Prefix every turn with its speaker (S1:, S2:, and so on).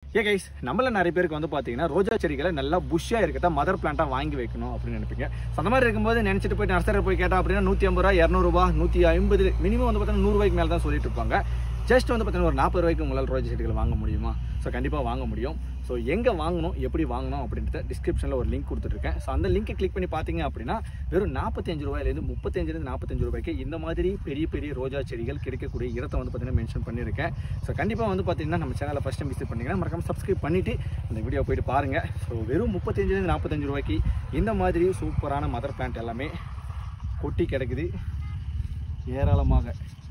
S1: ஏ guys, நம்மள நிறைய பேருக்கு வந்து பார்த்தீங்கன்னா ரோஜா செடிகளை நல்லா புஷ்ஷாக இருக்கட்டா மதர் பிளான்ட்டாக வாங்கி வைக்கணும் அப்படின்னு நினைப்பீங்க. அந்த மாதிரி இருக்கும்போது நினச்சிட்டு போய் நர்சரி போய் கேட்டால் அப்படின்னா 150 ரூபா, 200 ரூபா, 150 மினிமம் வந்து பார்த்தீங்கன்னா 100 ரூபாய்க்கு மேலே தான் சொல்லிட்டு இருப்பாங்க. ஜஸ்ட் வந்து பார்த்தீங்கன்னா ஒரு 40 ரூபாய்க்கு உங்களால் ரோஜா செடிகள் வாங்க முடியுமா? ஸோ கண்டிப்பாக வாங்க முடியும். ஸோ எங்கே வாங்கணும், எப்படி வாங்கணும் அப்படின்றத டிஸ்கிரிப்ஷனில் ஒரு லிங்க் கொடுத்துருக்கேன். ஸோ அந்த லிங்கை கிளிக் பண்ணி பார்த்தீங்க அப்படின்னா வெறும் 45 ரூபாயிலேருந்து 45 ரூபாய்க்கு இந்த மாதிரி பெரிய பெரிய ரோஜா செடிகள் கிடைக்கக்கூடிய இடத்தை வந்து பார்த்தீங்கன்னா மென்ஷன் பண்ணியிருக்கேன். ஸோ கண்டிப்பாக வந்து பார்த்தீங்கன்னா நம்ம சேனலை ஃபஸ்ட் டைம் விசிட் பண்ணிங்கன்னா மறக்காம சப்ஸ்கிரைப் பண்ணிவிட்டு அந்த வீடியோ போயிட்டு பாருங்கள். ஸோ வெறும் 35 45 ரூபாய்க்கு இந்த மாதிரி சூப்பரான மதர் பிளான்ட் எல்லாமே கொட்டி கிடக்குது ஏராளமாக.